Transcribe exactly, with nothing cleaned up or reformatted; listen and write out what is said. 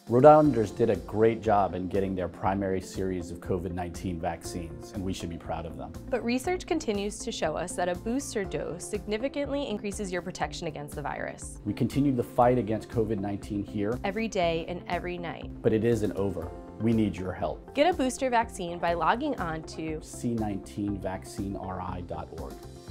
Rhode Islanders did a great job in getting their primary series of COVID nineteen vaccines, and we should be proud of them. But research continues to show us that a booster dose significantly increases your protection against the virus. We continue the fight against COVID nineteen here, Every day and every night. but it isn't over. We need your help. Get a booster vaccine by logging on to C nineteen vaccine R I dot org.